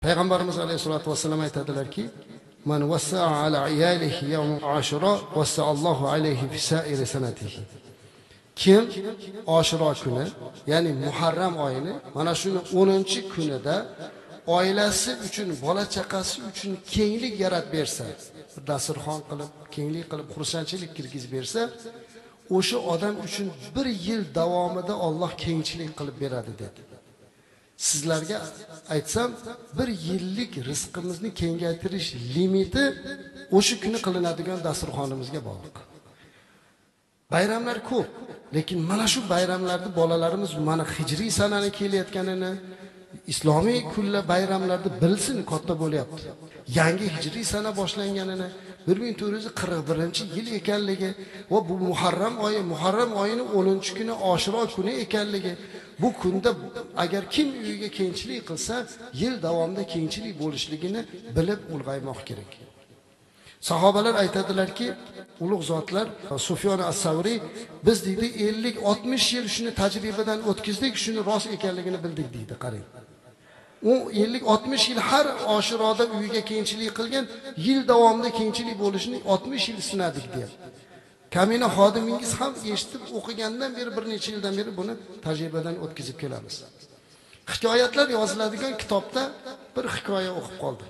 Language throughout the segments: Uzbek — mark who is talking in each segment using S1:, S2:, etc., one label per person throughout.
S1: Payg'ambarimiz alayhisolatu vasallam aytadilarki, "Man wassa'a ala iyalihi yawm Ashura, wassa'allohu alayhi fi sa'iri sanatihi." Kim Ashura kuni, ya'ni Muharram oyini, mana shuni 10-kunida oilasi uchun, bola chaqasi uchun kenglik yaratib bersa, dasturxon qilib, kenglik qilib, xursandchilik kirgizib bersa, o'sha odam uchun 1 yil davomida Alloh kengchilik qilib beradi dedi. Sizlarga aytsam, 1 yillik rizqimizni kengaytirish limiti o'sha kuni qilinadigan dasturxonimizga bog'liq. Bayramlar ko'p, lekin mana shu bayramlarda bolalarimiz mana hijriy sanani kelayotganini, islomiy kunlar bayramlarda bilsin, katta bo'lyapti. Yangi hijriy sana boshlanganini, 1441-yil ekanligi va bu Muharram oyining 10-kuni Oshiro kuni ekanligi. Bu kunda agar kim uyiga kengchilik qilsa, yil davomida kengchilik bo'lishligini bilib ulg'aymoq kerak. Sahobalar aytadilarki, ulug' zotlar Sufyon as-Savriy, biz deydi 50-60 yil shuni tajribadan o'tkazdik, shuni rost ekanligini bildik deydi, qarang. U 50-60 yil har Oshiroda uyiga kengchilik qilgan, yil davomida kengchilik bo'lishini 60 yil sinadik deyapti. Kamina xodimingiz ham eshitib o'qigandan beri bir necha yildan beri buni tajribadan o'tkazib kelamiz. Hikoyatlar yoziladigan kitobda bir hikoya o'qib qoldim.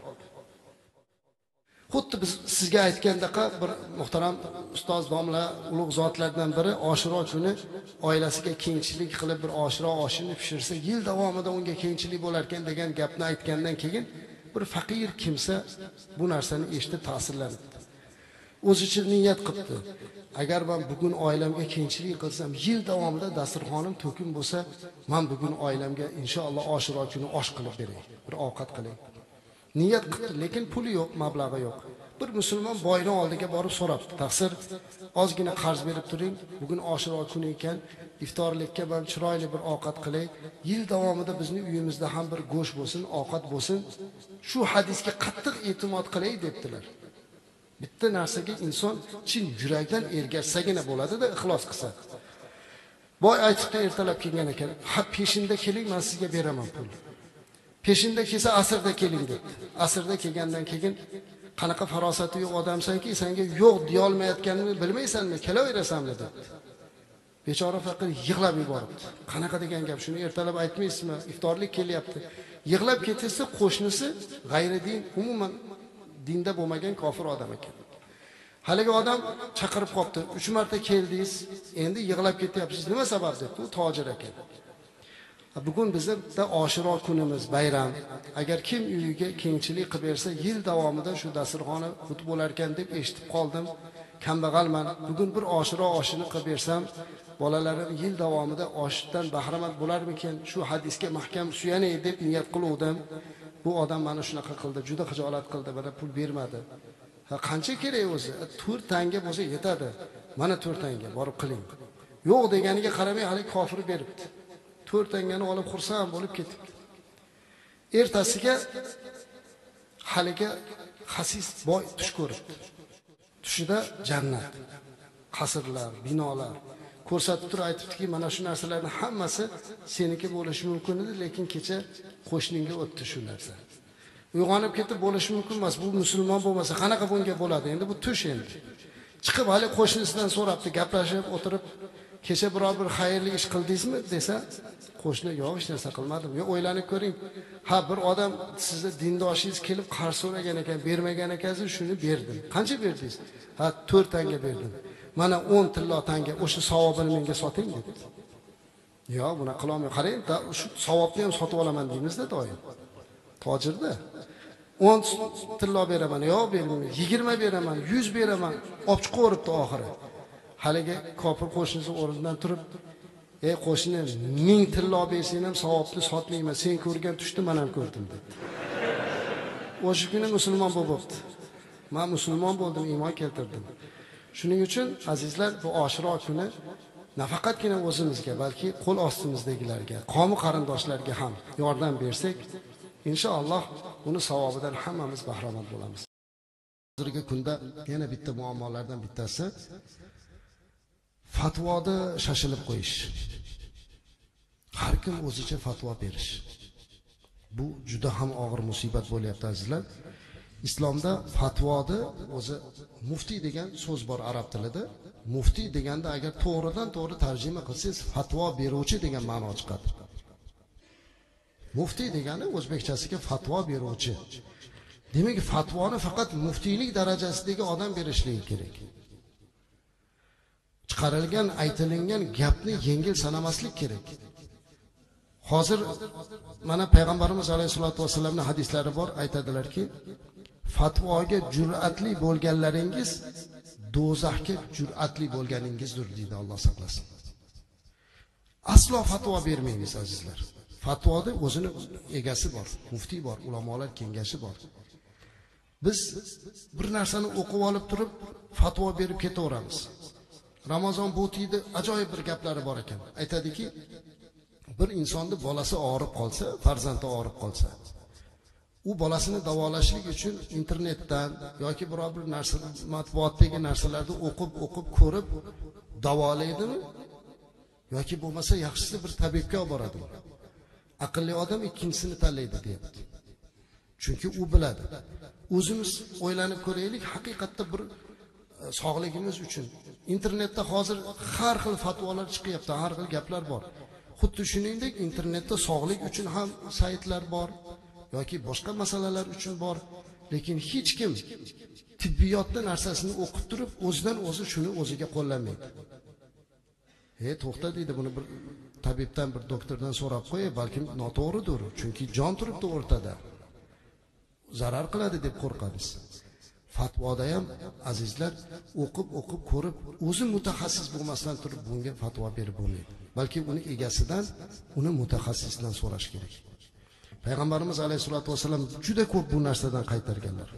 S1: Xuddi biz sizga aytgandaqa bir muhtaram ustoz domla ulug' zotlardan biri Oshiro kuni oilasiga kengchilik qilib bir Oshiro oshini pishirsa, yil davomida unga kengchilik bo'lar ekan degan gapni aytgandan keyin bir faqir kimsa bu narsani eshitib ta'sirlandi. O'zicha niyat qildi. Agar men bugun oilamga kengchilik qilsam, yil davomida dasturxonim to'kin bo'lsa, men bugun oilamga inshaalloh Oshiro kuni osh qilib beray, bir ovqat qilay. Niyat qildi, lekin puli yo'q, mablag'i yo'q. Bir musulmon boyning oldiga borib so'rabdi. Taqsir, ozgina qarz berib turing. Bugun Oshiro kuni ekan, iftorlikka men chiroyli bir ovqat qilay. Yil davomida bizning uyimizda ham bir go'sht bo'lsin, ovqat bo'lsin. Shu hadisga qattiq e'timod qilay debdilar. Bitta narsaga inson chin yurakdan ergashsagina bo'ladi-da, ixlos qilsa. Boy aytibdi, ertalab kelgan ekan, "Ha, peshinda keling, men sizga beraman pul." Peshinda kelsa asrda keling dedi. Asrda kelgandan keyin qanaqa farosati yo'q odamsanki, senga yo'q deya olmayotganini bilmaysanmi, kelaverasanmi dedi. Bechora faqir yig'lab yuboribdi. Qanaqa degan gap, shuni ertalab aytmaysizmi? Iftorlik kelyapti. Yig'lab ketsa, qo'shnisi g'ayridin, umuman dinda bo'lmagan kofir odam ekan. Haligi odam chaqirib qopti. 3 marta keldingiz, endi yig'lab ketyapsiz. Nima sabab debdi? U tojir ekan. Bugun bizda Oshiro kunimiz, bayram. Agar kim uyiga kengchilik qilib bersa, yil davomida shu dasturxoni xut bo'lar ekan deb eshitib qoldim. Kambag'alman. Bugun bir Oshiro oshini qilib bersam, bolalarim yil davomida oshdan bahramand bo'larmikin? Shu hadisga mahkam suyanay deb niyat qiluvdim. Bu odam mana shunaqa qildi, juda xijolat qildi, mana pul bermadi. Ha, qancha kerak o'zi? 4 tanga bo'lsa yetadi. Mana 4 tanga borib qiling. Yo'q deganiga qaramay hali kofir beribdi. 4 tangani olib xursand bo'lib ketibdi. Ertasiga haliga xasis boy tush ko'ribdi. Tushida jannat, qasrlar, binolar ko'rsatib turib aytibdiki, mana shu narsalarning hammasi seniki bo'lishi mumkin edi, lekin kecha qo'shningga o'tdi shu narsa. Uyg'onib ketib bo'lishi mumkin emas. Bu musulmon bo'lmasa qanaqa bunga bo'ladi? Endi bu tush endi. Chiqib hali qo'shnisidan so'rabdi, gaplashib o'tirib, kecha biror bir xayrli ish qildingizmi desa, qo'shni yo'q, hech narsa qilmadim. Yo, o'ylanib ko'ring. Ha, bir odam sizni dindoshingiz kelib qarz so'ragan ekan, bermagan ekansiz, shuni berdim. Qancha berdingiz? Ha, 4 tanga berdim. Mana 10 tillo tanga, o'sha savobini menga soting dedi. Yo'q, buni qila olmayman. Qarang, shu savobni ham sotib olaman deymizda doim. Tojirda 10 tillo beraman, yo'q bermayman, 20 beraman, 100 beraman, olib chiqib o'ribdi oxiri. Haligi kofir qo'shnisi o'rnidan turib, "Ey qo'shni, 1000 tillo bersang ham savobni sotmayman. Sen ko'rgan tushni men ham ko'rdim" dedi. O'sha kuni musulmon bo'libdi. Men musulmon bo'ldim, iymon keltirdim. Shuning uchun azizlar, bu Oshiro kuni nafaqatgina o'zimizga, balki qo'l ostimizdagilarga, qo'mi qarindoshlarga ham yordam bersak, inshaalloh uni savobidan hammamiz bahramand bo'lamiz. Hozirgi kunda yana bitta muammolardan bittasi fatvoda shashilib qo'yish. Har kim o'zicha fatvo berish. Bu juda ham og'ir musibat bo'lyapti azizlar. Islomda fatvoni o'zi muftiy degan so'z bor arab tilida. Muftiy deganda agar to'g'ridan to'g'ri tarjima qilsangiz fatvo beruvchi degan ma'no chiqadi. Muftiy degani o'zbekchasiga fatvo beruvchi. Demak, fatvoni faqat muftiylik darajasidagi odam berishligi kerak. Chiqarilgan, aytilingan gapni yengil sanamaslik kerak. Hozir mana payg'ambarimiz alayhisolatu vasallamning hadislari bor, aytadilarki, fatvoga jur'atli bo'lganlaringiz do'zaxga jur'atli bo'lganingizdir deydi, Alloh saqlasin. Aslo fatvo bermaymiz azizlar. Fatvoda o'zini egasi bor, muftiy bor, ulamolar kengashi bor. Biz bir narsani o'qib olib turib fatvo berib ketaveramiz. Ramazon bo'tiydi ajoyib bir gaplari bor ekan. Aytadiki, bir insonni bolasi og'rib qolsa, farzandi og'rib qolsa, u bolasini davolashlik uchun internetdan yoki biror bir narsa, matbuotdagi narsalarni o'qib ko'rib davolaydimi? Yoki bo'lmasa yaxshisi bir tabibga olib boradimi? Aqlli odam ikkinchisini tanlaydi deyapti. Chunki u biladi. O'zimiz o'ylanib ko'raylik, haqiqatda bir sog'ligimiz uchun internetda hozir har xil fatvolar chiqyapti, har xil gaplar bor. Xuddi shuningdek internetda sog'lik uchun ham saytlar bor yoki boshqa masalalar uchun bor, lekin hech kim tibbiyotni narsasini o'qib turib o'zidan o'zi shuni o'ziga qo'llamaydi. To'xta deydi, buni bir tabibdan, bir doktordan so'rab qo'y, balkim noto'g'ridir, chunki jon turibdi o'rtada. Zarar qiladi deb qo'rqamiz. Fatvoda ham azizlar o'qib ko'rib, o'zi mutaxassis bo'lmasdan turib bunga fatvo berib bo'lmaydi. Balki uni egasidan, uni mutaxassisdan so'rash kerak. Payg'ambarimiz alayhisolatu vasallam juda ko'p bu narsadan qaytarganlar.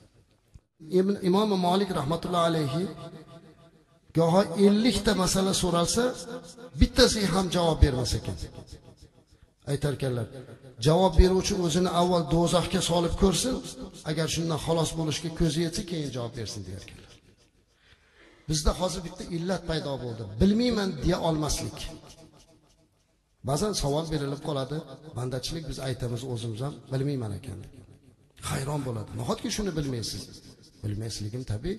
S1: Imom Malik rahmatullohi alayhi goho 50 ta masala so'ralsa, bittasiga ham javob bermas ekan. Aytarkanlar, javob beruvchi o'zini avval do'zaxga solib ko'rsin, agar shundan xalos bo'lishga ko'zi yetsa, keyin javob bersin deyarkanlar. Bizda hozir bitta illat paydo bo'ldi. Bilmayman deya olmaslik. Ba'zan savol berilib qoladi, bandachilik biz aytamiz o'zimiz ham bilmayman ekan. Hayron bo'ladi. Nahotki shuni bilmaysiz? Bilmaysligim tabiiy.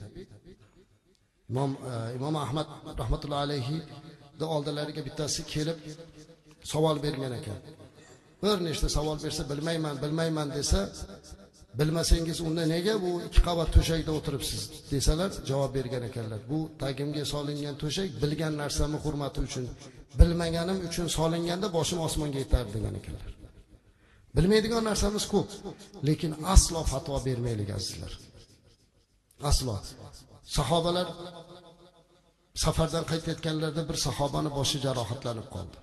S1: Imom Ahmad rahmatullohi alayhi da oldilariga bittasi kelib savol bergan ekan. Bir nechta savol bersa bilmayman desa, bilmasangiz unda nega bu 2 qavat to'shakda o'tiribsiz desalar, javob bergan ekanlar. Bu tagimga solingan to'shak bilgan narsamni hurmati uchun, bilmaganim uchun solinganda boshim osmonga yetar degan ekanlar. Bilmaydigan narsamiz ko'p, lekin aslo fatvo bermaylik azizlar. Aslo. Sahobalar safardan qaytayotganlarida bir sahobani boshi jarohatlanib qoldi.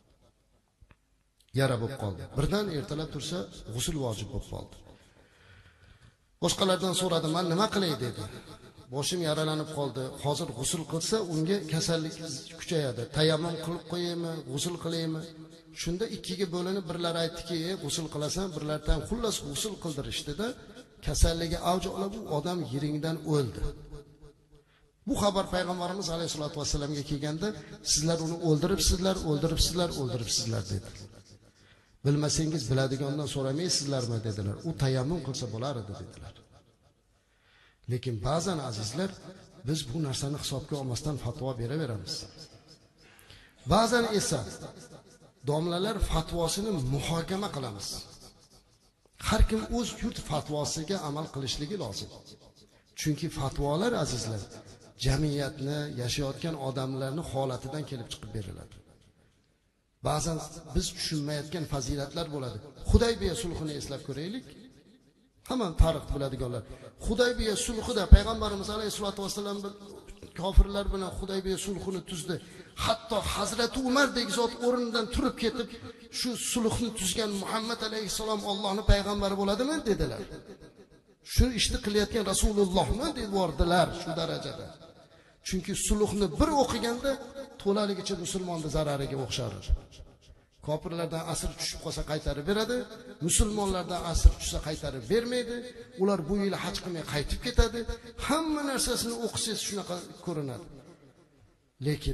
S1: Yara bo'lib qoldi. Birdan ertalab tursa, g'usl vojib bo'lib qoldi. Boshqalardan so'radi, "Men nima qilay?" dedi. "Boshim yaralanib qoldi. Hozir g'usl qilsa, unga kasallik kuchayadi. Tayammum qilib qo'yaymi, g'usl qilaymi?" Shunda ikkiga bo'linib, birlari aytdiki, "G'usl qilasan", birlardan xullas g'usl qildirishdida, kasalligi avj olib, u odam yiringdan o'ldi. Bu xabar payg'ambarimiz alayhisolatu vasallamga kelganda, "Sizlar uni o'ldiribsizlar" dedi. "Bilmasangiz biladigandan so'ramaysizlarmi?" dedilar. "U tayammum qilsa bo'lar edi" dedilar. Lekin ba'zan azizlar, biz bu narsani hisobga olmasdan fatvo beraveramiz. Ba'zan esa domlalar fatvosini muhokama qilamiz. Har kim o'z yurt fatvosiga amal qilishligi lozim. Chunki fatvolar azizlar jamiyatni, yashayotgan odamlarning holatidan kelib chiqib beriladi. Ba'zan biz tushunmayotgan fazilatlar bo'ladi. Hudaybiya sulhini eslab ko'raylik. Hamma tarix biladiganlar. Hudaybiya sulhida payg'ambarimiz alayhisolatu vasallam kofirlar bilan Hudaybiya sulhini tuzdi. Hatto Hazrati Umardek zot o'rnidan turib ketib, shu sulhni tuzgan Muhammad alayhisalom Allohning payg'ambari bo'ladimi dedilar. Shu ishni qilayotgan Rasulullohmi devordilar shu darajada. Chunki sulhni bir o'qiganda to'laligicha musulmonning zarariga o'xshar. Kofirlardan asr tushib qolsa qaytarib beradi, musulmonlardan asr tushsa qaytarib bermaydi. Ular bu yil haj qilmay qaytib ketadi. Hamma narsasini o'qisangiz shunaqa ko'rinadi. Lekin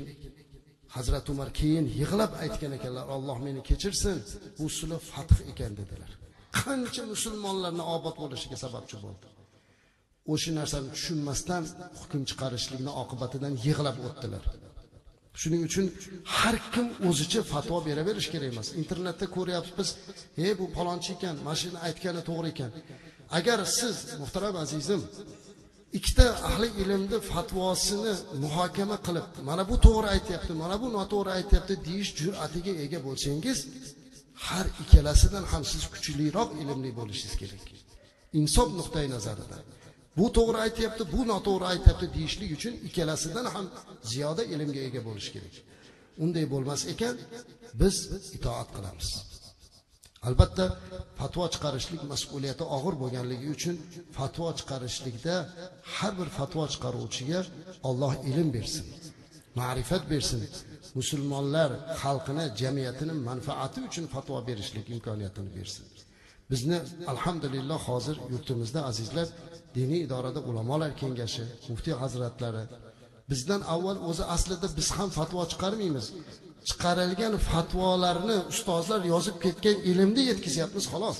S1: Hazrat Umar keyin yig'lab aytgan ekanlar, "Alloh meni kechirsin, bu sulh fath ekan" dedilar. qancha musulmonlarning obod bo'lishiga sababchi bo'ldi. O'sha narsani tushunmasdan hukm chiqarishlikning oqibatidan yig'lab o'tdilar. Shuning uchun har kim o'zicha fatvo beraverish kerak emas. Internetda ko'ryapmiz biz, bu palonchi ekan, mana shuni aytgani to'g'ri ekan. Agar siz, muhtaram azizim, ikkita ahli ilmni fatvosini muhokama qilib, mana bu to'g'ri aytayapti, mana bu noto'g'ri aytayapti deyish jur'atiga ega bo'lsangiz, har ikkalasidan ham siz kuchliroq ilmli bo'lishingiz kerak. Insof nuqtai nazaridan. Bu to'g'ri aytayapti, bu noto'g'ri aytayapti deyishlik uchun ikkalasidan ham ziyoda ilmga ega bo'lish kerak. Unday bo'lmas ekan, biz itoat qilamiz. Albatta, fatvo chiqarishlik mas'uliyati og'ir bo'lganligi uchun fatvo chiqarishlikda har bir fatvo chiqaruvchiga Alloh ilm bersin, ma'rifat bersin. Musulmonlar xalqini, jamiyatini manfaati uchun fatvo berishlik imkoniyatini bersin. Bizni alhamdulillah hozir yurtimizda azizlar, diniy idorada ulamolar kengashi, muftiy hazratlari bizdan avval o'zi aslida biz ham fatvo chiqarmaymiz. Chiqarilgan fatvolarni ustozlar yozib ketgan ilmni yetkizyapmiz xolos.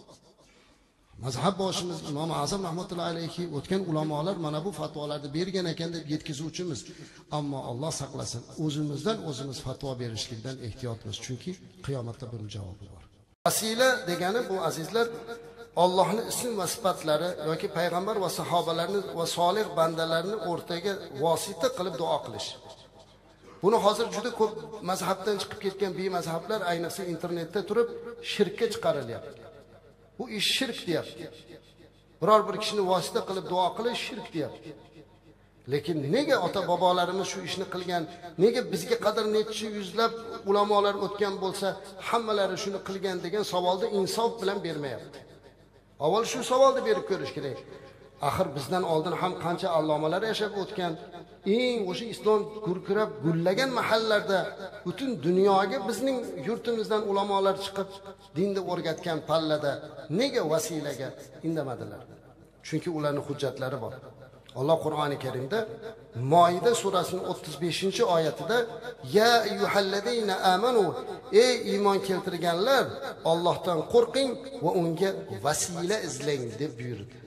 S1: Mazhab boshimiz Imom Azam rahmatullohi alayhi o'tgan ulamolar mana bu fatvolarni bergan ekan deb yetkazuvchimiz. Ammo Alloh saqlasin, o'zimizdan o'zimiz fatvo berishlikdan ehtiyotmiz, chunki qiyomatda buning javobi bor. Vasila degani bu azizlar, Allohning ism va sifatlari yoki payg'ambar va sahobalarni va solih bandalarni o'rtaga vosita qilib duo qilish. Buni hozir juda ko'p mazhabdan chiqib ketgan bemazhablar ayniqsa internetda turib shirkka chiqarilyapti. Bu ish shirk deyapti. Biror bir kishini vosita qilib duo qilish shirk deyapti. Lekin nega ota bobolarimiz shu ishni qilgan? Nega bizga qadar necha yuzlab ulamolar o'tgan bo'lsa, hammalari shuni qilgan degan savolni insof bilan bermayapti. Avval shu savolni berib ko'rish kerak. Axir bizdan oldin ham qancha allomalar yashab o'tgan, eng o'sha islom gurkirab gullagan mahallarda butun dunyoga bizning yurtimizdan ulamolar chiqib dinni o'rgatgan pallada nega vasilaga indamadilar? Chunki ularning hujjatlari bor. Allah Qur'oni Karimda Maide surasining 35-oyatida ya ayyuhallazina amanu, ey iymon keltirganlar, Allohdan qo'rqing va unga vasila izlang deb buyurdi.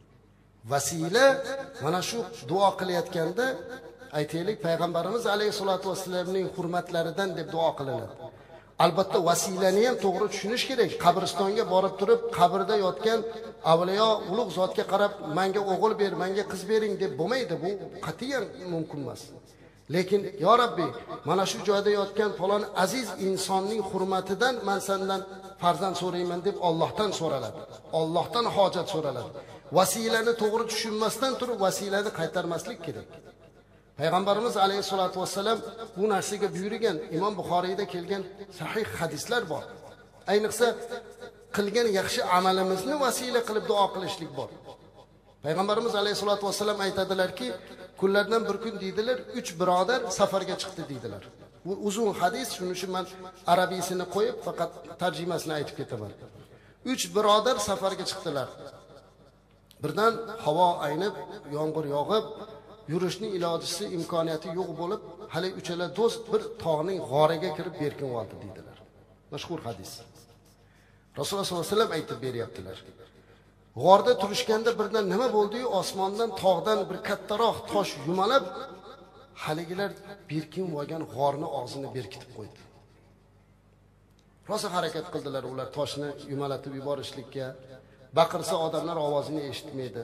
S1: Vasila mana shu duo qilayotganda aytaylik payg'ambarimiz alayhisolatu vasallamning hurmatlaridan deb duo qilinadi. Albatta vasilani ham to'g'ri tushunish kerak. Qabristonga borib turib, qabrda yotgan avliyo ulug' zotga qarab, menga o'g'il ber, menga qiz bering deb bo'lmaydi. Bu qat'iyan mumkin emas. Lekin yo Rabbi, mana shu joyda yotgan falon aziz insonning hurmatidan men sendan farzand so'rayman deb Allohdan so'raladi. Allohdan hojat so'raladi. Vasilani to'g'ri tushunmasdan turib vasilani qaytarmaslik kerak. Payg'ambarimiz alayhisolatu vasallam bu narsaga buyurgan. Imom Buxoriyda kelgan sahih hadislar bor. Ayniqsa qilgan yaxshi amalimizni vasila qilib duo qilishlik bor. Payg'ambarimiz alayhisolatu vasallam aytadilarki, kunlardan bir kun deydilar, 3 birodar safarga chiqdi deydilar. Bu uzun hadis, shuning uchun men arabiysini qo'yib faqat tarjimasini aytib ketaman. 3 birodar safarga chiqdilar. Birdan havo aynib, yomg'ir yog'ib, yurishning ilojisi imkoniyati yo'q bo'lib, hali uchala do'st bir tog'ning g'origa kirib berkin oldi deydilar. Mashhur hadis. Rasululloh sollallohu alayhi vasallam aytib beryaptilar. G'orda turishganda birdan nima bo'ldi-yu, osmondan tog'dan bir kattaroq tosh yumalab, haligilar berkin bo'lgan g'orni og'zini berkitib qo'ydi. Rosa harakat qildilar ular toshni yumalatib yuborishlikka. Baqirsa odamlar ovozini eshitmaydi.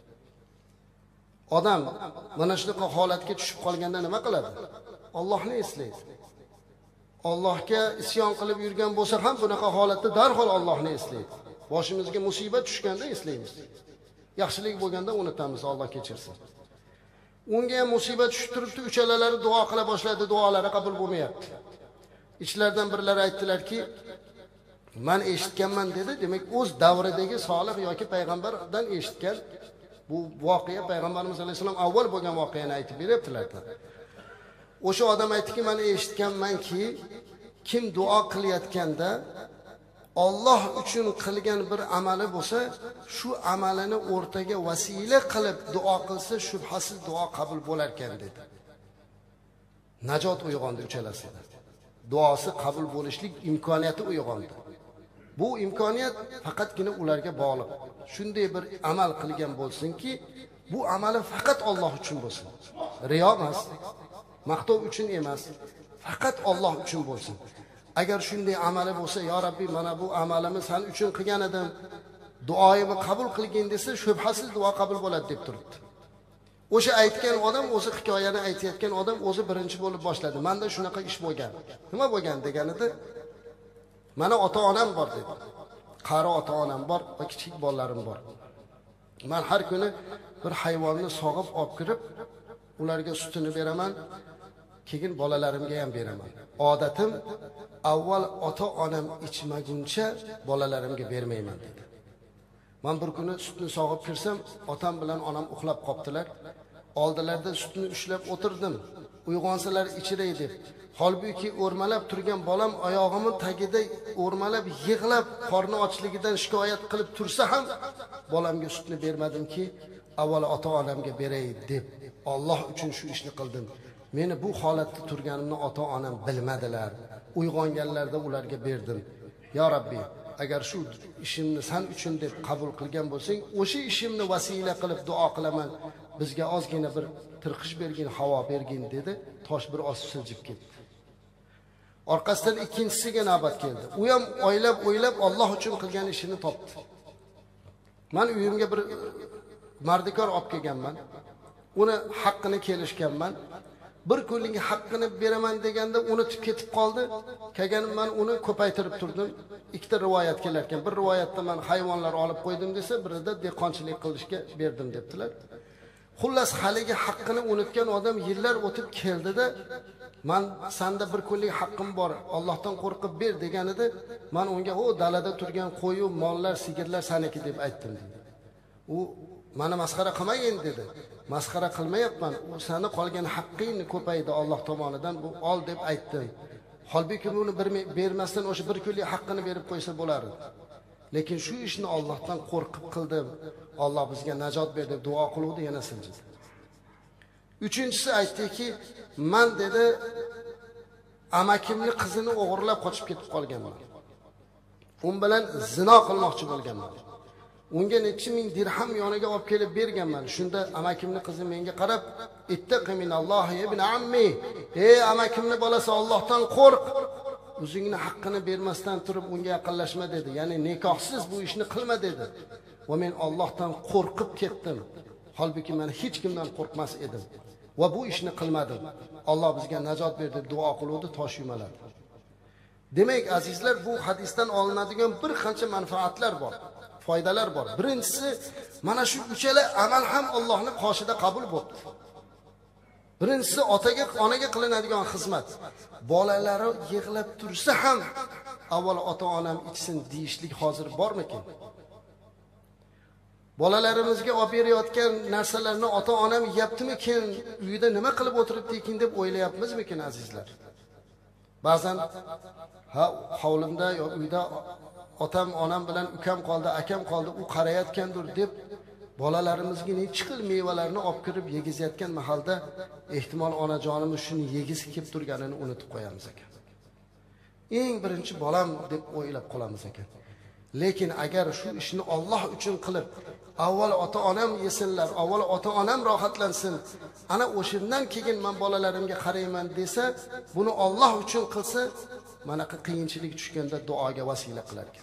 S1: Odam mana shunaqa holatga tushib qolganda nima qiladi? Allohni eslaydi. Allohga isyon qilib yurgan bo'lsa ham bunaqa holatda darhol Allohni eslaydi. Boshimizga musibat tushganda eslaymiz. Yaxshilik bo'lganda unutamiz, Alloh kechirsin. Unga ham musibat tushib turibdi, uchalalari duo qila boshladi, duolari qabul bo'lmayapti. Ichlaridan birlari aytdilarki, men eshitganman dedi. Demak, o'z davridagi solih yoki payg'ambardan eshitgan bu voqea payg'ambarimiz alayhisalom avval bo'lgan voqeani aytib beryaptilar. O'sha odam aytdiki, men eshitganmanki, kim duo qilayotganda Alloh uchun qilgan bir amali bo'lsa, shu amalini o'rtaga vasila qilib duo qilsa, shubhasiz duo qabul bo'lar ekan dedi. Najot uyg'ondi uchalasida. Duosi qabul bo'lishlik imkoniyati uyg'ondi. Bu imkoniyat faqatgina ularga bog'liq. Shunday bir amal qilgan bo'lsinki, bu amali faqat Alloh uchun bo'lsin. Riyo emas, maqtov uchun emas, faqat Alloh uchun bo'lsin. Agar shunday amali bo'lsa, "Ya Rabbi, mana bu amalimni sen uchun qilgan edim. Duoyimni qabul qilgin" desa, shubhasiz duo qabul bo'ladi deb turibdi. O'sha aytgan odam, o'zi hikoyani aytayotgan odam o'zi birinchi bo'lib boshladi. Menda shunaqa ish bo'lgan. Nima bo'lgan deganida, "Mana ota-onam bor" dedi. Qari ota-onam bor va kichik bolalarim bor. Men har kuni bir hayvonni sog'ib olib kirib, ularga sutini beraman, keyin bolalarimga ham beraman. Odatim avval ota-onam ichmaguncha bolalarimga bermayman dedi. Men bir kuni sutni sog'ib kirsam, otam bilan onam uxlab qoptilar. Oldilarda sutni ushlab o'tirdim. Uyg'onsalar ichiray deb. Holbuki o'rmalab turgan bolam oyog'imning tagida o'rmalab yig'lab, qorni ochligidan shikoyat qilib tursa ham bolamga sutni bermadimki, avval ota-onamga beray deb Alloh uchun shu ishni qildim. Meni bu holatda turganimni ota-onam bilmadilar. Uyg'onganlarda ularga berdim. Ya Rabbi, agar shu ishimni sen uchun deb qabul qilgan bo'lsang, o'sha ishimni vasila qilib duo qilaman. Bizga ozgina bir tirqish bergin, havo bergin dedi. Tosh bir oz siljib ketdi. Orqasidan ikkinchisiga navbat keldi. U ham o'ylab Alloh uchun qilgan ishini topdi. Men uyimga bir mardikor olib kelganman. Uni haqqini kelishganman. Bir kunlik haqqini beraman deganda unutib ketib qoldi. Kelganim men uni ko'paytirib turdim. Ikkita rivoyat kelar ekan. Bir rivoyatda men hayvonlar olib qo'ydim desa, birida dehqonchilik qilishga berdim debdilar. Xullas haligi haqqini unutgan odam yillar o'tib keldida, "Men senda bir kunlik haqqim bor, Allohdan qo'rqib ber" deganida, men unga "O dalada turgan qo'y, mollar, sigirlar saniki" deb aytdim dedi. U "Meni masxara qilmagin" dedi. "Masxara qilmayapman. U seni qolgan haqqingni ko'paydi Alloh tomonidan, bu ol" deb aytdim. Holbuki buni bermasdan o'sha bir kunlik haqqini berib qo'ysa bo'lardi. Lekin shu ishni Allohdan qo'rqib qildim. Alloh bizga najot berdi deb duo qiluvdi, yana siljidi. Uchinchisi aytdiki, "Men" dedi, "amakimni qizini o'g'irlab qochib ketib qolganman. U bilan zino qilmoqchi bo'lganman. Unga necha ming dirham yoniga olib kelib berganman. Shunda amakimni qizi menga qarab, "Ittaqi minallohi ibn ammi. Ey amakimni bolasi, Allohdan qo'rq. O'zingni haqqini bermasdan turib unga yaqinlashma" dedi. Ya'ni nikohsiz bu ishni qilma dedi. Va men Allohdan qo'rqib ketdim. Holbuki men hech kimdan qo'rqmas edim. Va bu ishni qilmadim. Alloh bizga najot berdi deb duo qiluvdi, tosh yumaladi. Demak, azizlar, bu hadisdan olinadigan bir qancha manfaatlar bor, foydalar bor. Birinchisi, mana shu uchala amal ham Allohning qoshida qabul bo'ldi. Birinchisi, otaga, onaga qilinadigan xizmat. Bolalari yig'lab tursa ham avval ota-onam ichsin deyishlik hozir bormikin? Bolalarimizga olib berayotgan narsalarni ota-onam yeyaptimikin, uyda nima qilib o'tiribdi-ekin deb o'ylayapmizmikin azizlar? Ba'zan hovlimda yo uyda otam, onam bilan ukam qoldi, akam qoldi, u qarayotgandir deb bolalarimizga necha xil mevalarni olib kirib yegizayotgan mahalda ehtimol onajonimiz shuni yegisi kelib turganini unutib qo'yamiz ekan. Eng birinchi bolam deb o'ylab qolamiz ekan. Lekin agar shu ishni Alloh uchun qilib, avval ota-onam yesinlar, avval ota-onam rohatlansin, ana o'shandan keyin men bolalarimga qarayman desa, buni Alloh uchun qilsa, mana qiyinchilik tushganda duoga vasila qilar ekan.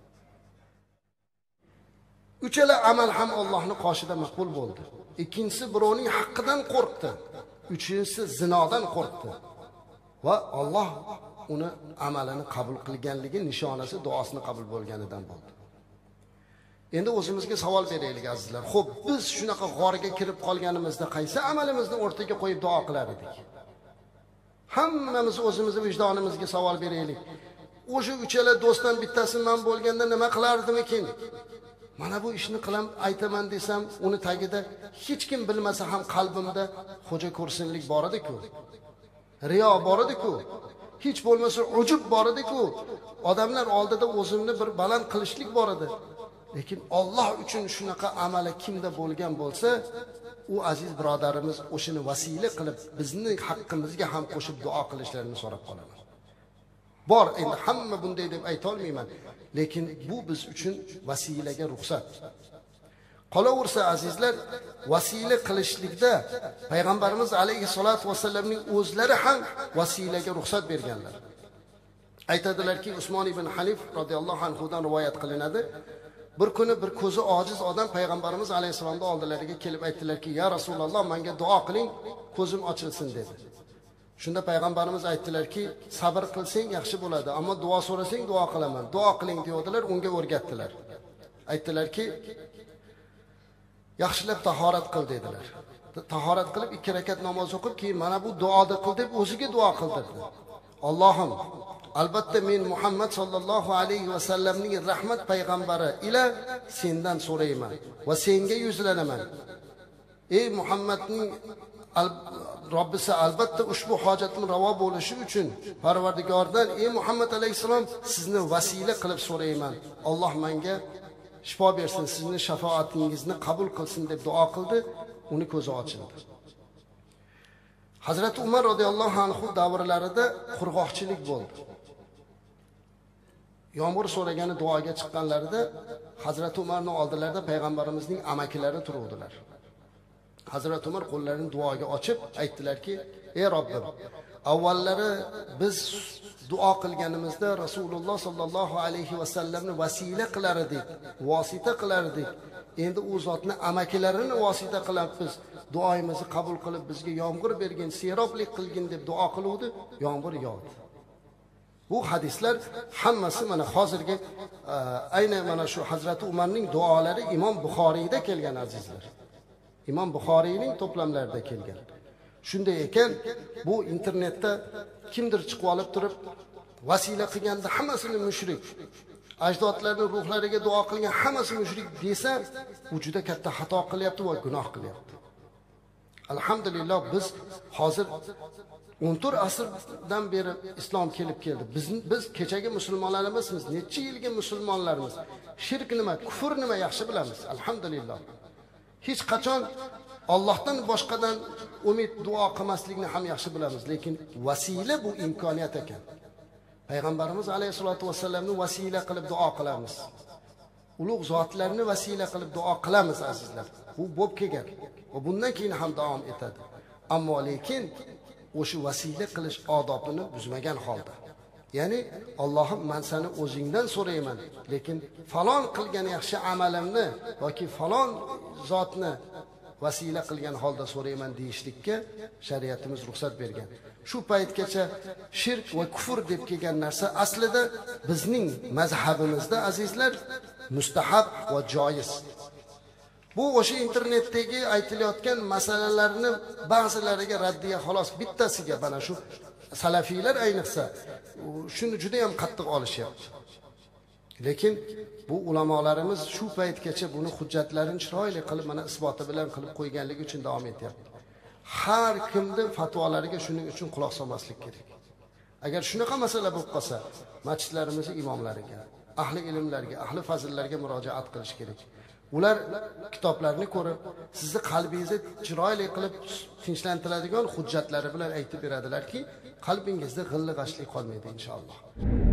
S1: Uchala amal ham Allohning qoshida maqbul bo'ldi. Ikkinchisi birovning haqqidan qo'rqdi. Uchinchisi zinodan qo'rqdi. Va Alloh uni amalini qabul qilganligi nishonasi duosini qabul bo'lganidan bo'ldi. Endi o'zimizga savol beraylik azizlar. Xo'p, biz shunaqa g'orga kirib qolganimizda qaysi amalimizni o'rtaga qo'yib duo qilar edik? Hammamiz o'zimizning vijdonimizga savol beraylik. O'sha uchala do'stdan bittasi men bo'lganda nima qilardimikin? Mana bu ishni qilam, aytaman desam, uni tagida hech kim bilmasa ham qalbimda xo'ja ko'rsinlik bor edi-ku. Riyo bor edi-ku. Hech bo'lmasa ujub bor edi-ku. Odamlar oldida o'zimni bir baland qilishlik bor edi. Lekin Alloh uchun shunaqa amali kimda bo'lgan bo'lsa, u aziz birodarimiz o'shini vasila qilib bizning haqqimizga ham qo'shib duo qilishlarini so'rab qolaman. bor. Endi hamma bunday deb ayta olmayman, lekin bu biz uchun vasilaga ruxsat. Qolaversa azizlar, vasila qilishlikda payg'ambarimiz alayhisolatu vasallamning o'zlari ham vasilaga ruxsat berganlar. Aytadilarki, Usmon ibn Hanif radhiyallohu anhu dan rivoyat qilinadi. Bir kuni bir ko'zi ojiz odam payg'ambarimiz alayhisolamning oldilariga kelib aytdilarki, "Ya Rasululloh, menga duo qiling, ko'zim ochilsin" dedi. Shunda payg'ambarimiz aytdilarki, "Sabr qilsang yaxshi bo'ladi, ammo duo so'rasang duo qilaman. Duo qiling" dedilar, unga o'rgatdilar. Aytdilarki, "Yaxshilab tahorat qil" dedilar. Tahorat qilib 2 rakat namoz o'qib, keyin mana bu duoni qil deb o'ziga duo qildirdi. Allohim, albatta men Muhammad sallallohu alayhi va sallamning rahmat payg'ambari ila sendan so'rayman va senga yuzlanaman. Ey Muhammadning Robbisi, albatta ushbu hojatim ravo bo'lishi uchun Parvardigordan, ey Muhammad alayhisalom, sizni vasila qilib so'rayman. Alloh menga shifo bersin, sizning shafoatingizni qabul qilsin deb duo qildi. Uni ko'zi ochildi. Hazrat Umar radhiyallohu anhu davrlarida qurg'oqchilik bo'ldi. Yomg'ir so'ragani duoga chiqqanlarida Hazrat Umarning oldilarida payg'ambarimizning amakilari turuvdilar. Hazrat Umar qo'llarini duoga ochib aytdilarki, "Ey Robbim, avvallari biz duo qilganimizda Rasululloh sallallohu alayhi va sallamni vasila qilar edik, vosita qilar edik. Endi u zotni amakilarini vosita qilamiz. Duoyimizni qabul qilib bizga yomg'ir bergin, seroblik qilgin" deb duo qiluvdi, yomg'ir yog'di. Bu hadislar hammasi mana hozirgi aynan mana shu Hazrat Umarning duolari Imom Buxoriyda kelgan azizlar. Imom Buxoriyning to'plamlarida kelgan. Shunday ekan, bu internetda kimdir chiqib olib turib, vasila qilganda hammasini mushrik, ajdodlarning ruhlariga duo qilgan hammasi mushrik desa, u juda katta xato qilyapti va gunoh qilyapti. Alhamdulillah, biz hozir 14 asrdan beri islom kelib keldi. Biz kechagi musulmonlar emasmiz, necha yilga musulmonlarmiz. Shirk nima, kufr nima yaxshi bilamiz. Alhamdulillah. Hech qachon Allohdan boshqadan umid duo qilmaslikni ham yaxshi bilamiz, lekin vasila bu imkoniyat ekan. Payg'ambarimiz alayhisolatu vasallamni vasila qilib duo qilamiz. Ulug' zotlarni vasila qilib duo qilamiz azizlar. Bu bo'lib kelgan va bundan keyin ham davom etadi. Ammo lekin o'sha vasila qilish odobini buzmagan holda. Ya'ni Allohim, men seni o'zingdan so'rayman, lekin falon qilgan yaxshi amalimni yoki falon zotni vasila qilgan holda so'rayman deyishlikka shariatimiz ruxsat bergan. Shu paytgacha shirk va kufr deb kelgan narsa aslida bizning mazhabimizda azizlar mustahab va joiz. Bu o'sha internetdagi aytilayotgan masalalarni ba'zilariga raddiya xolos, bittasiga mana shu salafiylar ayniqsa shuni juda ham qattiq olishyapti. Lekin bu ulamolarimiz shu paytgacha buni hujjatlarini chiroyli qilib mana isboti bilan qilib qo'yganligi uchun davom etyapti. Har kimning fatvolariga shuning uchun quloq solmaslik kerak. Agar shunaqa masala bo'lib qolsa, masjidlarimizning imomlariga, ahli ilmlarga, ahli fazillarga murojaat qilish kerak. Ular kitoblarni ko'rib, sizni qalbingizni chiroyli qilib tinchlantiradigan hujjatlari bilan aytib beradilarki, qalbingizda g'illi-g'ashlik qolmaydi inshaalloh.